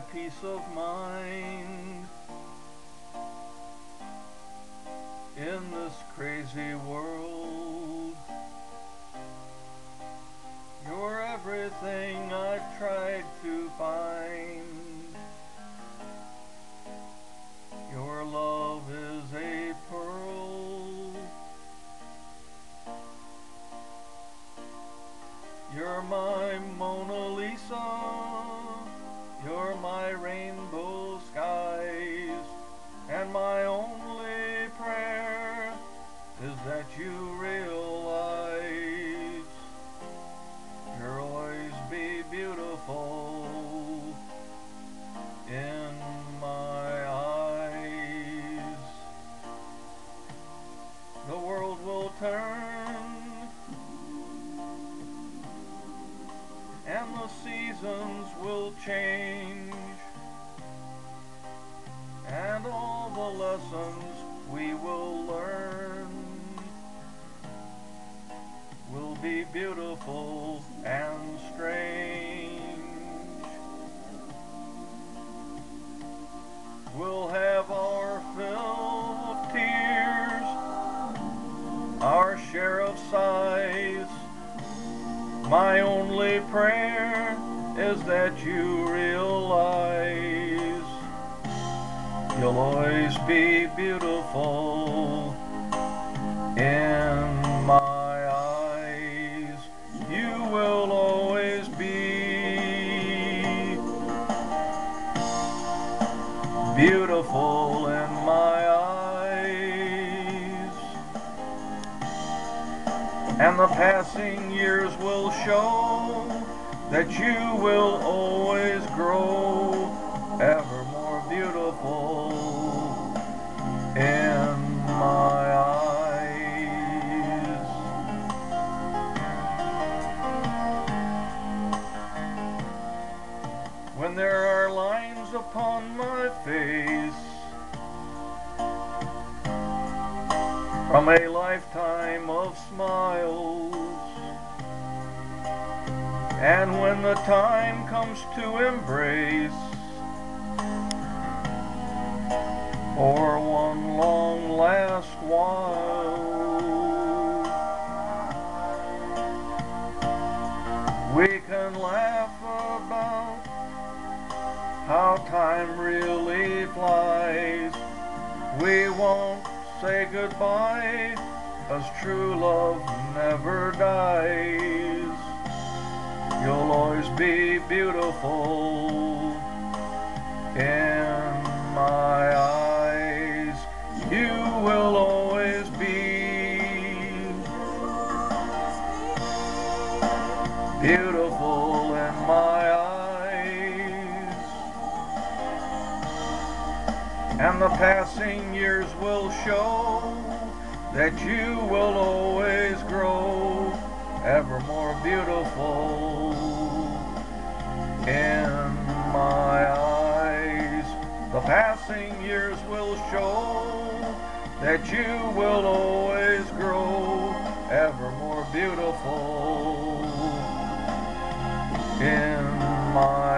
peace of mind in this crazy world. You're everything I've tried to find. Your love is a pearl. You're my Mona Lisa. You're my rainbow skies. And my only prayer is that you realize you'll always be beautiful in my eyes. The world will turn and the seasons will change, and all the lessons we will learn will be beautiful and strange. We'll have our fill of tears, our share of sighs. My only prayer is that you realize you'll always be beautiful in my eyes. You will always be beautiful in my eyes. And the passing years will show that you will always grow ever more beautiful in my eyes. When there are lines upon my face from a lifetime of smiles, and when the time comes to embrace for one long last while, we can laugh about how time really flies. We won't say goodbye, 'cause true love never dies. You'll always be beautiful in my eyes. You will always be beautiful in my eyes. And the passing years will show that you will always grow ever more beautiful in my eyes. The passing years will show that you will always grow ever more beautiful in my